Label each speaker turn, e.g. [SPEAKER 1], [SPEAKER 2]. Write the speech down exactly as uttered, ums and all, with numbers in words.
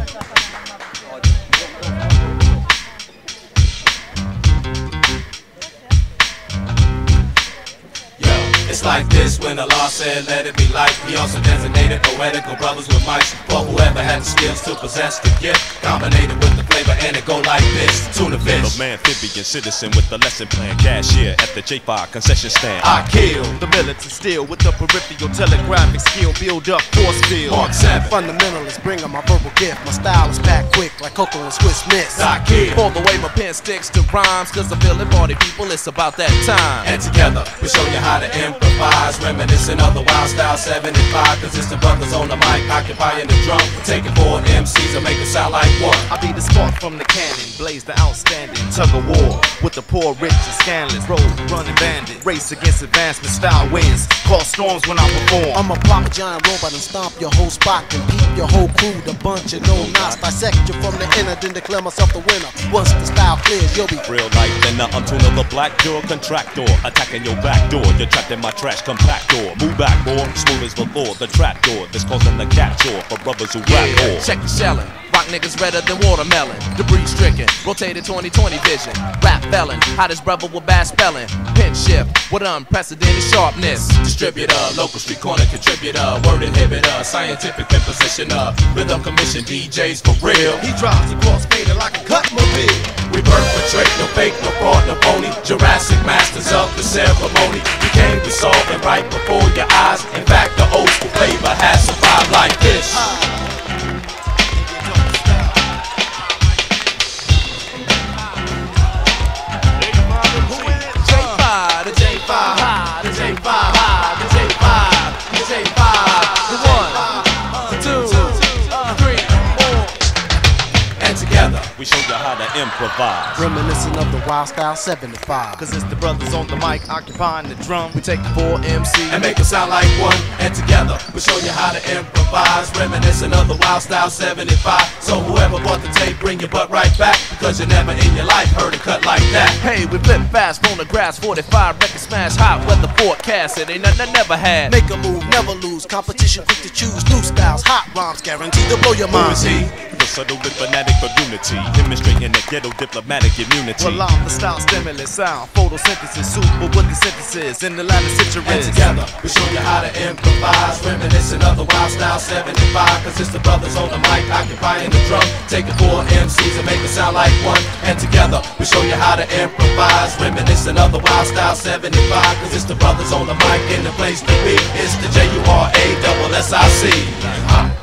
[SPEAKER 1] It's like this when Allah said let it be light. He also designated poetical brothers with mics for whoever had the skills to possess the gift, combinated with the flavor, and it go like this. Tuna fish,
[SPEAKER 2] little amphibian citizen with the lesson plan, cashier at the J five concession stand.
[SPEAKER 1] I kill
[SPEAKER 3] the militant steel with the peripheral telegraphic skill, build up force field.
[SPEAKER 1] Mark seven,
[SPEAKER 4] Fundamentalist, bring on my verbal gift. My style is packed quick like Coco and Swiss Miss.
[SPEAKER 1] I kill.
[SPEAKER 5] All the way my pen sticks to rhymes, cause I feel it, party people, it's about that time.
[SPEAKER 1] And together we show you how to improvise, reminiscent of the Wild Style seventy-five. Cause it's the brothers on the mic occupying the drum, taking four M Cs and make it sound like one.
[SPEAKER 3] I be the spark from the cannon, blaze the outstanding tug of war with the poor, rich, and scandalous. Road running bandit, race against advancement, style wins, cause storms when I perform.
[SPEAKER 4] I'm a proper giant robot and stomp your whole spot and peep your whole crew, the bunch of no knots. Dissect you from the inner, then declare myself the winner. Once the style clears, you'll be
[SPEAKER 2] Real life, then I'm tuning the black door contractor, attacking your back door. You're trapped in my trash compactor. Move back more, smooth as the law, the trap door that's causing the capture for brothers who rap more.
[SPEAKER 5] Check the shelling, rock niggas redder than watermelon. Debris stricken, rotated twenty twenty vision. Rap felon, hottest brother with bad spelling. Pinch shift with unprecedented sharpness.
[SPEAKER 1] Distributor, local street corner contributor, word inhibitor, scientific impositioner, rhythm commission, D Js for real.
[SPEAKER 3] He drives across fader like a cut mobile.
[SPEAKER 1] We perpetrate, no fake, no fraud, no phony. Jurassic masters of the ceremony. We came to solve it right before your eyes. In fact, the old school flavor has survived like this.
[SPEAKER 2] We show you how to improvise.
[SPEAKER 4] reminiscent of the Wild Style seventy-five.
[SPEAKER 3] Cause it's the brothers on the mic occupying the drum.
[SPEAKER 5] We take four M Cs
[SPEAKER 1] and make it sound like one. And together we show you how to improvise, reminiscent of the Wild Style seventy-five. So whoever bought the tape, bring your butt right back, because you never in your life heard a cut like that.
[SPEAKER 5] Hey, we flip fast, phonograph forty-five, record smash hot, weather forecast. It ain't nothing I never had.
[SPEAKER 4] Make a move, never lose. Competition quick to choose. New styles, hot rhymes, guaranteed to blow your
[SPEAKER 1] Who
[SPEAKER 4] mind.
[SPEAKER 1] is he?
[SPEAKER 2] The subtle and fanatic of unity, demonstrating the ghetto diplomatic immunity.
[SPEAKER 3] Well, I'm the style stimulus sound, photosynthesis, super with the synthesis in the line of
[SPEAKER 1] And
[SPEAKER 3] citrus.
[SPEAKER 1] together we show you how to improvise, reminiscent of the Wild Style seventy-five. Cause it's the brothers on the mic occupying the drum, taking four M Cs and make it sound like one. And together we show you how to improvise, reminiscent of the Wild Style seventy-five. Cause it's the brothers on the mic in the place to be. It's the J U R A S S I C.